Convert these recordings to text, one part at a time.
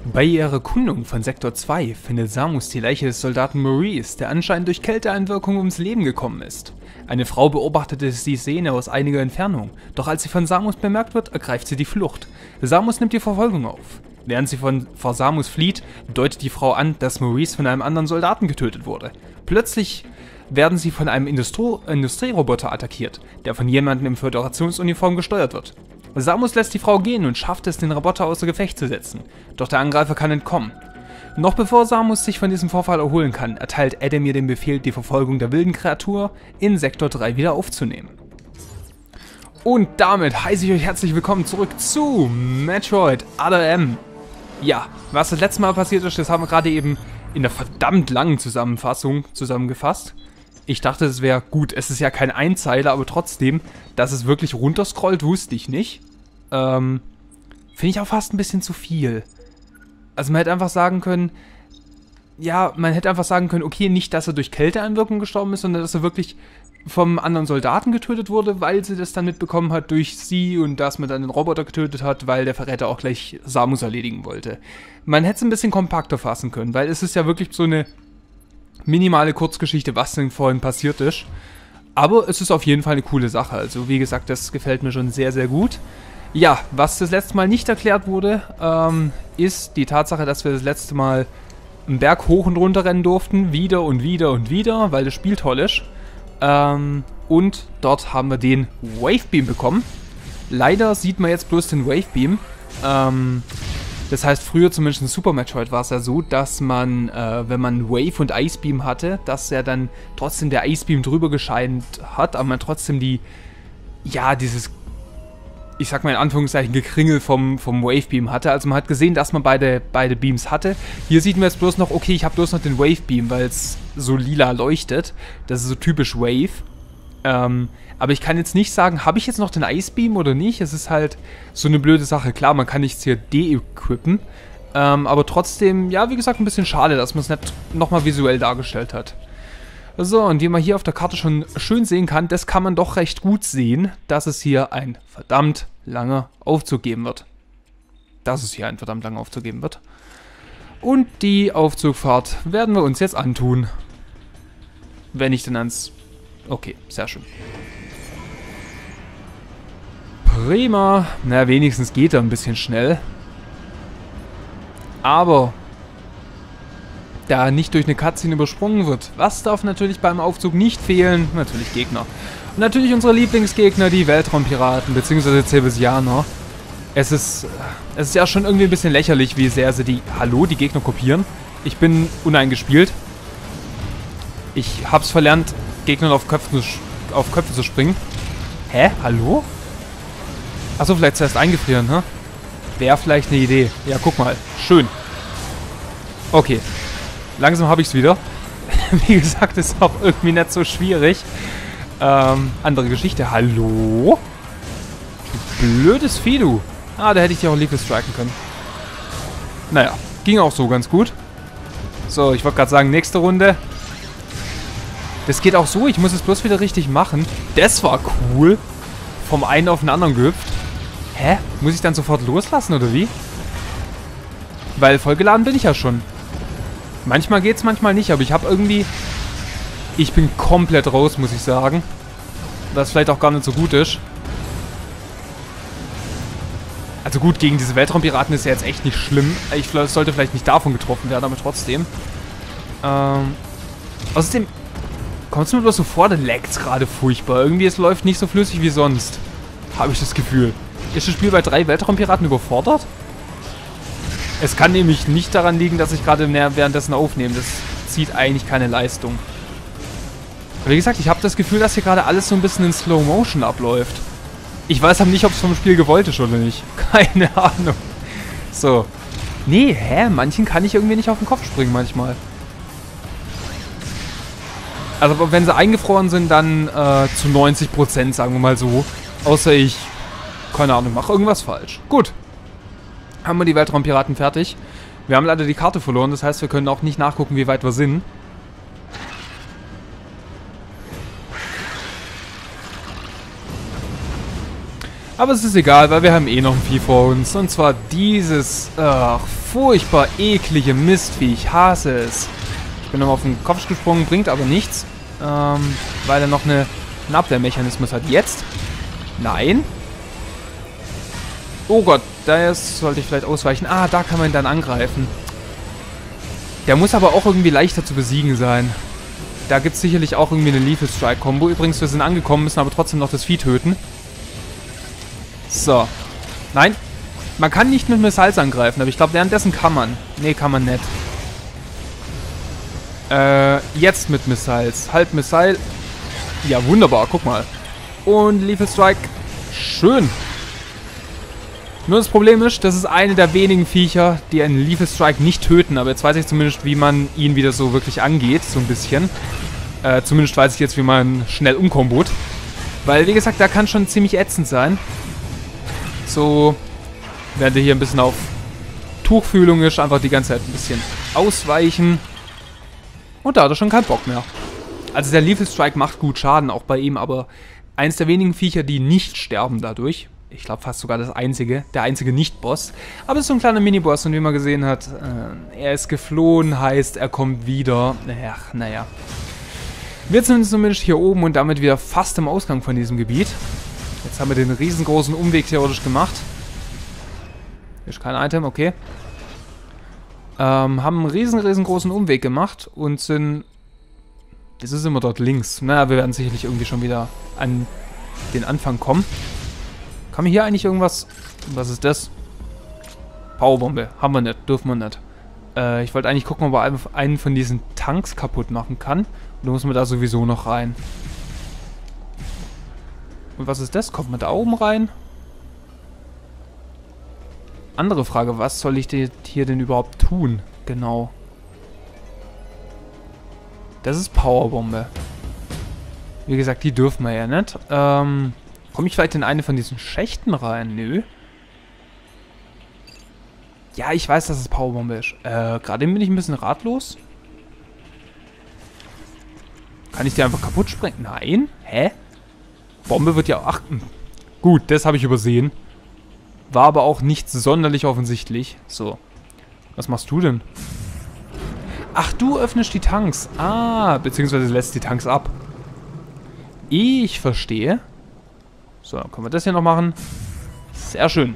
Bei ihrer Erkundung von Sektor 2 findet Samus die Leiche des Soldaten Maurice, der anscheinend durch Kälteeinwirkung ums Leben gekommen ist. Eine Frau beobachtete die Szene aus einiger Entfernung, doch als sie von Samus bemerkt wird, ergreift sie die Flucht. Samus nimmt die Verfolgung auf. Während sie vor Samus flieht, deutet die Frau an, dass Maurice von einem anderen Soldaten getötet wurde. Plötzlich werden sie von einem Industrieroboter attackiert, der von jemandem in Föderationsuniform gesteuert wird. Samus lässt die Frau gehen und schafft es, den Roboter außer Gefecht zu setzen. Doch der Angreifer kann entkommen. Noch bevor Samus sich von diesem Vorfall erholen kann, erteilt Adam ihr den Befehl, die Verfolgung der wilden Kreatur in Sektor 3 wieder aufzunehmen. Und damit heiße ich euch herzlich willkommen zurück zu Metroid Other M. Ja, was das letzte Mal passiert ist, das haben wir gerade eben in der verdammt langen Zusammenfassung zusammengefasst. Ich dachte, es wäre gut, es ist ja kein Einzeiler, aber trotzdem, dass es wirklich runterscrollt, wusste ich nicht. Finde ich auch fast ein bisschen zu viel. Also man hätte einfach sagen können, ja, okay, nicht, dass er durch Kälteeinwirkung gestorben ist, sondern dass er wirklich vom anderen Soldaten getötet wurde, weil sie das dann mitbekommen hat durch sie und dass man dann den Roboter getötet hat, weil der Verräter auch gleich Samus erledigen wollte. Man hätte es ein bisschen kompakter fassen können, weil es ist ja wirklich so eine minimale Kurzgeschichte, was denn vorhin passiert ist. Aber es ist auf jeden Fall eine coole Sache. Also wie gesagt, das gefällt mir schon sehr, sehr gut. Ja, was das letzte Mal nicht erklärt wurde, ist die Tatsache, dass wir das letzte Mal einen Berg hoch und runter rennen durften. Wieder und wieder und wieder, weil das Spiel toll ist. Und dort haben wir den Wavebeam bekommen. Leider sieht man jetzt bloß den Wavebeam. Das heißt, früher zumindest in Super Metroid war es ja so, dass man, wenn man Wave und Icebeam hatte, dass ja dann trotzdem der Icebeam drüber gescheint hat, aber man trotzdem dieses, ich sag mal in Anführungszeichen, Gekringel vom Wavebeam hatte. Also man hat gesehen, dass man beide Beams hatte. Hier sieht man jetzt bloß noch, okay, ich habe bloß noch den Wavebeam, weil es so lila leuchtet. Das ist so typisch Wave. Aber ich kann jetzt nicht sagen, habe ich jetzt noch den Icebeam oder nicht? Es ist halt so eine blöde Sache. Klar, man kann nichts hier de-equippen. Aber trotzdem, ja, wie gesagt, ein bisschen schade, dass man es nicht nochmal visuell dargestellt hat. So, und wie man hier auf der Karte schon schön sehen kann, das kann man doch recht gut sehen, dass es hier ein verdammt langer Aufzug geben wird. Und die Aufzugfahrt werden wir uns jetzt antun. Wenn ich denn ans... Okay, sehr schön. Prima. Na, wenigstens geht er ein bisschen schnell. Aber da nicht durch eine Cutscene übersprungen wird. Was darf natürlich beim Aufzug nicht fehlen? Natürlich Gegner. Und natürlich unsere Lieblingsgegner, die Weltraumpiraten bzw. Cebesianer. Es ist ja schon irgendwie ein bisschen lächerlich, wie sehr sie die Gegner kopieren. Ich bin uneingespielt. Ich hab's verlernt, Gegnern auf Köpfe zu springen. Hä? Hallo? Achso, vielleicht zuerst eingefrieren, ne? Wäre vielleicht eine Idee. Ja, guck mal. Schön. Okay. Langsam habe ich es wieder. Wie gesagt, ist auch irgendwie nicht so schwierig. Andere Geschichte. Hallo? Du blödes Vieh, du. Ah, da hätte ich dir auch Leafy striken können. Naja, ging auch so ganz gut. So, ich wollte gerade sagen, nächste Runde. Das geht auch so, ich muss es bloß wieder richtig machen. Das war cool. Vom einen auf den anderen gehüpft. Hä? Muss ich dann sofort loslassen, oder wie? Weil vollgeladen bin ich ja schon. Manchmal geht's, manchmal nicht, aber ich habe irgendwie... Ich bin komplett raus, muss ich sagen. Was vielleicht auch gar nicht so gut ist. Also gut, gegen diese Weltraumpiraten ist ja jetzt echt nicht schlimm. Ich sollte vielleicht nicht davon getroffen werden, aber trotzdem. Außerdem kommt es mir bloß so vor, dann laggt es gerade furchtbar. Irgendwie, es läuft nicht so flüssig wie sonst. Habe ich das Gefühl. Ist das Spiel bei 3 Weltraumpiraten überfordert? Es kann nämlich nicht daran liegen, dass ich gerade währenddessen aufnehme. Das zieht eigentlich keine Leistung. Aber wie gesagt, ich habe das Gefühl, dass hier gerade alles so ein bisschen in Slow Motion abläuft. Ich weiß aber nicht, ob es vom Spiel gewollt ist oder nicht. Keine Ahnung. So. Nee, manchen kann ich irgendwie nicht auf den Kopf springen manchmal. Also wenn sie eingefroren sind, dann zu 90%, sagen wir mal so. Außer ich, keine Ahnung, mache irgendwas falsch. Gut. Haben wir die Weltraumpiraten fertig. Wir haben leider die Karte verloren, das heißt, wir können auch nicht nachgucken, wie weit wir sind. Aber es ist egal, weil wir haben eh noch ein Vieh vor uns. Und zwar dieses, furchtbar eklige Mistvieh. Ich hasse es. Ich bin nochmal auf den Kopf gesprungen, bringt aber nichts. Weil er noch einen Abwehrmechanismus hat. Jetzt? Nein. Oh Gott, da sollte ich vielleicht ausweichen. Ah, da kann man ihn dann angreifen. Der muss aber auch irgendwie leichter zu besiegen sein. Da gibt es sicherlich auch irgendwie eine Lethal Strike Combo. Übrigens, wir sind angekommen, müssen aber trotzdem noch das Vieh töten. So. Nein. Man kann nicht mit Missiles angreifen, aber ich glaube, währenddessen kann man. Nee, kann man nicht. Jetzt mit Missiles. Halt Missile. Ja, wunderbar. Guck mal. Und Lethal Strike. Schön. Nur das Problem ist, das ist eine der wenigen Viecher, die einen Lethal Strike nicht töten. Aber jetzt weiß ich zumindest, wie man ihn wieder so wirklich angeht. So ein bisschen. Zumindest weiß ich jetzt, wie man schnell umkombot. Weil, wie gesagt, da kann schon ziemlich ätzend sein. So, während er hier ein bisschen auf Tuchfühlung ist, einfach die ganze Zeit ein bisschen ausweichen. Und da hat er schon keinen Bock mehr. Also der Lethal Strike macht gut Schaden, auch bei ihm, aber eins der wenigen Viecher, die nicht sterben dadurch. Ich glaube fast sogar der einzige Nicht-Boss. Aber es ist so ein kleiner Mini-Boss und wie man gesehen hat, er ist geflohen, heißt er kommt wieder. Ach, naja. Wir sind zumindest hier oben und damit wieder fast im Ausgang von diesem Gebiet. Jetzt haben wir den riesengroßen Umweg theoretisch gemacht. Hier ist kein Item, okay. Haben einen riesengroßen Umweg gemacht und sind... Das ist immer dort links. Naja, wir werden sicherlich irgendwie schon wieder an den Anfang kommen. Kann man hier eigentlich irgendwas... Was ist das? Powerbombe. Haben wir nicht, dürfen wir nicht. Ich wollte eigentlich gucken, ob man einen von diesen Tanks kaputt machen kann. Und dann muss man da sowieso noch rein. Und was ist das? Kommt man da oben rein? Andere Frage, was soll ich hier denn überhaupt tun? Genau. Das ist Powerbombe. Wie gesagt, die dürfen wir ja nicht. Komme ich vielleicht in eine von diesen Schächten rein? Nö. Ja, ich weiß, dass es Powerbombe ist. Gerade bin ich ein bisschen ratlos. Kann ich die einfach kaputt sprengen? Nein? Hä? Bombe wird ja... Ach, gut, das habe ich übersehen. War aber auch nicht sonderlich offensichtlich. So. Was machst du denn? Ach, du öffnest die Tanks. Ah, beziehungsweise lässt die Tanks ab. Ich verstehe. So, können wir das hier noch machen. Sehr schön.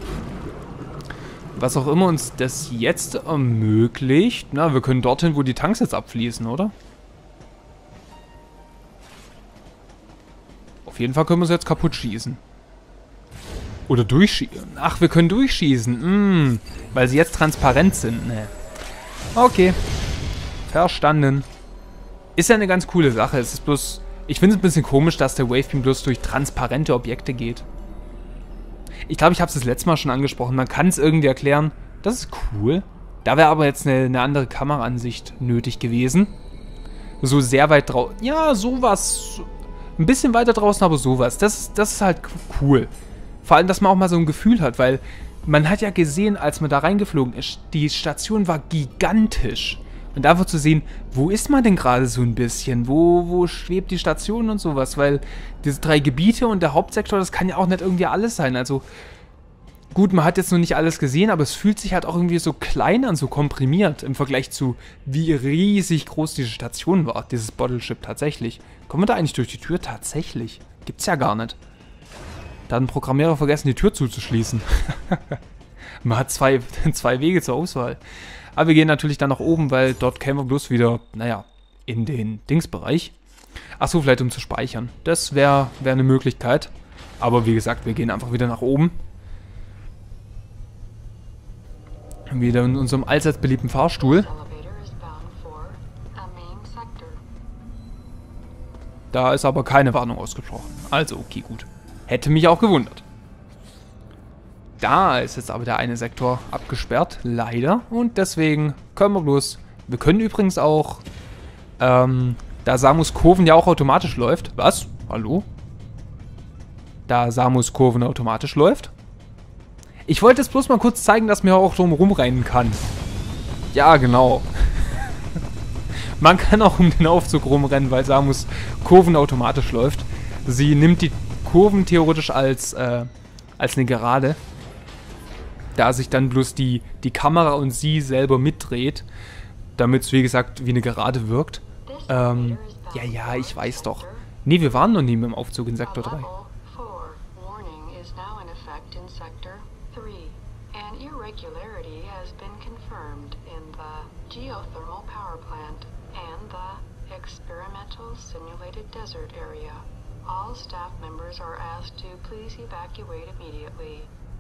Was auch immer uns das jetzt ermöglicht. Na, wir können dorthin, wo die Tanks jetzt abfließen, oder? Auf jeden Fall können wir sie jetzt kaputt schießen. Oder durchschießen. Ach, wir können durchschießen. Weil sie jetzt transparent sind. Ne. Okay. Verstanden. Ist ja eine ganz coole Sache. Es ist bloß... Ich finde es ein bisschen komisch, dass der Wavebeam bloß durch transparente Objekte geht. Ich glaube, ich habe es das letzte Mal schon angesprochen. Man kann es irgendwie erklären. Das ist cool. Da wäre aber jetzt eine andere Kameraansicht nötig gewesen. So sehr weit draußen. Ja, sowas... Ein bisschen weiter draußen, aber sowas. Das ist halt cool. Vor allem, dass man auch mal so ein Gefühl hat, weil man hat ja gesehen, als man da reingeflogen ist, die Station war gigantisch. Und einfach zu sehen, wo ist man denn gerade so ein bisschen? Wo schwebt die Station und sowas? Weil diese 3 Gebiete und der Hauptsektor, das kann ja auch nicht irgendwie alles sein. Also gut, man hat jetzt noch nicht alles gesehen, aber es fühlt sich halt auch irgendwie so klein an, so komprimiert im Vergleich zu, wie riesig groß diese Station war, dieses Bottleship tatsächlich. Kommen wir da eigentlich durch die Tür? Tatsächlich. Gibt's ja gar nicht. Da hat ein Programmierer vergessen, die Tür zuzuschließen. Man hat zwei Wege zur Auswahl. Aber wir gehen natürlich dann nach oben, weil dort kämen wir bloß wieder, naja, in den Dingsbereich. Achso, vielleicht um zu speichern. Das wäre eine Möglichkeit. Aber wie gesagt, wir gehen einfach wieder nach oben. Wieder in unserem allseits beliebten Fahrstuhl. Da ist aber keine Warnung ausgesprochen. Also, okay, gut. Hätte mich auch gewundert. Da ist jetzt aber der eine Sektor abgesperrt, leider. Und deswegen können wir bloß... Wir können übrigens auch... da Samus Kurven ja auch automatisch läuft... Was? Hallo? Da Samus Kurven automatisch läuft... Ich wollte jetzt bloß mal kurz zeigen, dass man auch drum rumrennen kann. Ja, genau. Man kann auch um den Aufzug rumrennen, weil Samus Kurven automatisch läuft. Sie nimmt die Kurven theoretisch als als eine Gerade. Da sich dann bloß die Kamera und sie selber mitdreht, damit es, wie gesagt, wie eine Gerade wirkt. Ja, ich weiß doch. Nee, wir waren noch nie mit dem Aufzug in Sektor 3. Geothermal power plant and the experimental simulated desert area. All staff members are asked to please evacuate immediately.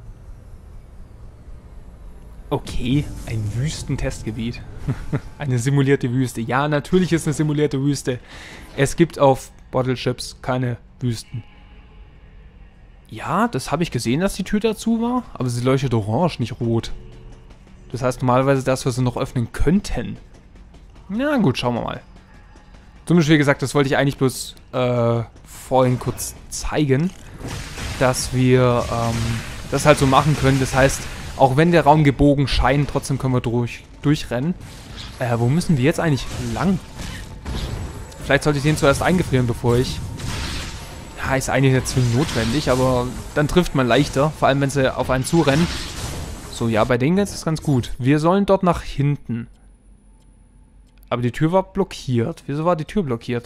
Okay, ein Wüstentestgebiet. Eine simulierte Wüste. Ja, natürlich ist eine simulierte Wüste. Es gibt auf Bottleships keine Wüsten. Ja, das habe ich gesehen, dass die Tür dazu war, aber sie leuchtet orange, nicht rot. Das heißt normalerweise, dass wir sie noch öffnen könnten. Na gut, schauen wir mal. Zumindest wie gesagt, das wollte ich eigentlich bloß vorhin kurz zeigen, dass wir das halt so machen können. Das heißt, auch wenn der Raum gebogen scheint, trotzdem können wir durchrennen. Wo müssen wir jetzt eigentlich lang? Vielleicht sollte ich den zuerst eingefrieren, bevor ich... Ja, ist eigentlich jetzt zwingend notwendig, aber dann trifft man leichter, vor allem wenn sie auf einen zurennen. So, ja, bei denen ist es ganz gut. Wir sollen dort nach hinten. Aber die Tür war blockiert. Wieso war die Tür blockiert?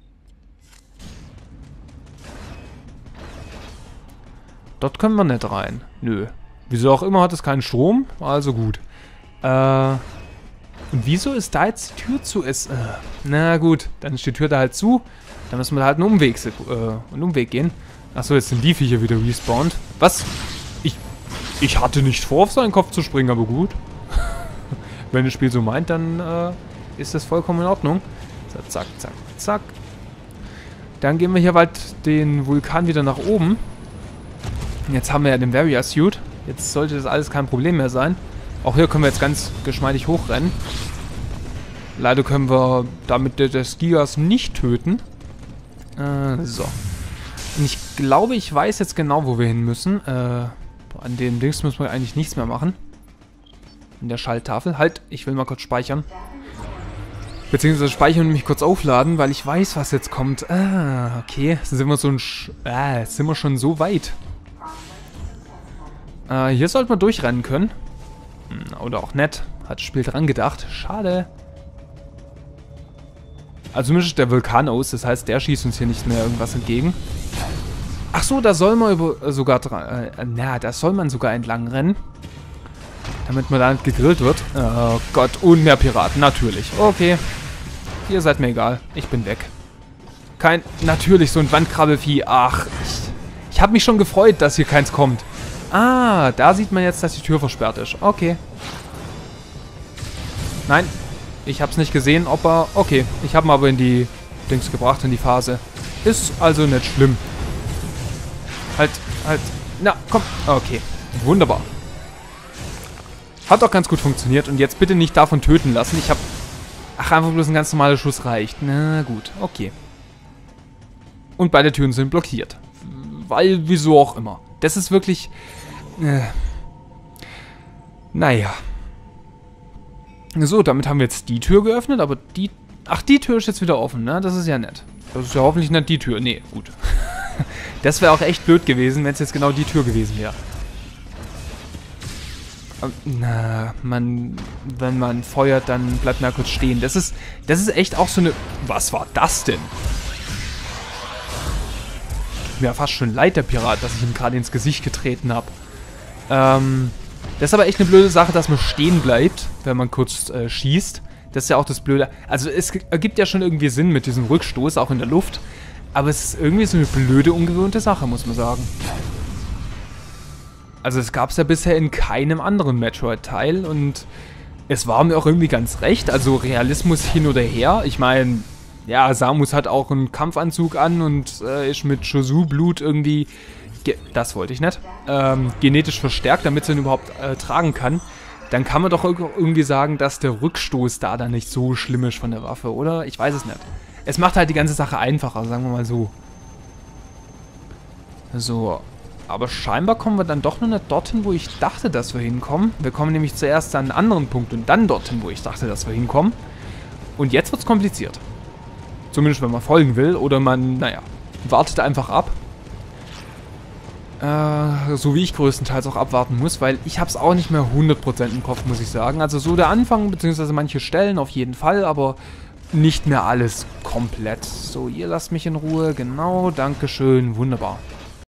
Dort können wir nicht rein. Nö. Wieso auch immer hat es keinen Strom. Also gut. Und wieso ist da jetzt die Tür zu? Na gut, dann ist die Tür da halt zu. Dann müssen wir halt einen Umweg gehen. Achso, jetzt sind die Viecher wieder respawned. Was? Ich hatte nicht vor, auf seinen Kopf zu springen, aber gut. Wenn das Spiel so meint, dann ist das vollkommen in Ordnung. So, zack, zack, zack. Dann gehen wir hier bald den Vulkan wieder nach oben. Jetzt haben wir ja den Warrior Suit. Jetzt sollte das alles kein Problem mehr sein. Auch hier können wir jetzt ganz geschmeidig hochrennen. Leider können wir damit des Gigas nicht töten. So. Und ich glaube, ich weiß jetzt genau, wo wir hin müssen. An dem Dings müssen wir eigentlich nichts mehr machen. In der Schalttafel. Halt, ich will mal kurz speichern. Beziehungsweise speichern und mich kurz aufladen, weil ich weiß, was jetzt kommt. Ah, okay. Sind wir schon so weit. Hier sollten wir durchrennen können. Oder auch nicht. Hat das Spiel dran gedacht. Schade. Also zumindest der Vulkan aus. Das heißt, der schießt uns hier nicht mehr irgendwas entgegen. Ach so, da soll man da soll man sogar entlang rennen. Damit man da nicht gegrillt wird. Oh Gott, und mehr Piraten, natürlich. Okay. Ihr seid mir egal. Ich bin weg. Natürlich so ein Wandkrabbelvieh. Ach, ich habe mich schon gefreut, dass hier keins kommt. Ah, da sieht man jetzt, dass die Tür versperrt ist. Okay. Nein, ich habe es nicht gesehen, ob er... Okay, ich habe ihn aber in die Dings gebracht, in die Phase. Ist also nicht schlimm. Halt. Na, komm. Okay, wunderbar. Hat auch ganz gut funktioniert. Und jetzt bitte nicht davon töten lassen. Ich habe... Ach, einfach bloß ein ganz normaler Schuss reicht. Na gut, okay. Und beide Türen sind blockiert. Weil, wieso auch immer. Das ist wirklich... Naja. So, damit haben wir jetzt die Tür geöffnet, aber die... Ach, die Tür ist jetzt wieder offen, ne? Das ist ja nett. Das ist ja hoffentlich nicht die Tür. Nee, gut. Das wäre auch echt blöd gewesen, wenn es jetzt genau die Tür gewesen wäre. Na, wenn man feuert, dann bleibt man kurz stehen. Das ist echt auch so eine... Was war das denn? Tut mir ja fast schon leid, der Pirat, dass ich ihm gerade ins Gesicht getreten habe. Das ist aber echt eine blöde Sache, dass man stehen bleibt, wenn man kurz schießt. Das ist ja auch das Blöde. Also es ergibt ja schon irgendwie Sinn mit diesem Rückstoß, auch in der Luft. Aber es ist irgendwie so eine blöde, ungewohnte Sache, muss man sagen. Also es gab es ja bisher in keinem anderen Metroid-Teil und es war mir auch irgendwie ganz recht. Also Realismus hin oder her. Ich meine, ja, Samus hat auch einen Kampfanzug an und ist mit Chosu-Blut irgendwie... Das wollte ich nicht. Genetisch verstärkt, damit sie ihn überhaupt tragen kann. Dann kann man doch irgendwie sagen, dass der Rückstoß da dann nicht so schlimm ist von der Waffe, oder? Ich weiß es nicht. Es macht halt die ganze Sache einfacher, sagen wir mal so. So, aber scheinbar kommen wir dann doch noch nicht dorthin, wo ich dachte, dass wir hinkommen. Wir kommen nämlich zuerst an einen anderen Punkt und dann dorthin, wo ich dachte, dass wir hinkommen. Und jetzt wird es kompliziert. Zumindest, wenn man folgen will oder man, naja, wartet einfach ab. so wie ich größtenteils auch abwarten muss, weil ich habe es auch nicht mehr 100% im Kopf, muss ich sagen. Also so der Anfang, beziehungsweise manche Stellen auf jeden Fall, aber nicht mehr alles komplett. So, ihr lasst mich in Ruhe. Genau, dankeschön, wunderbar.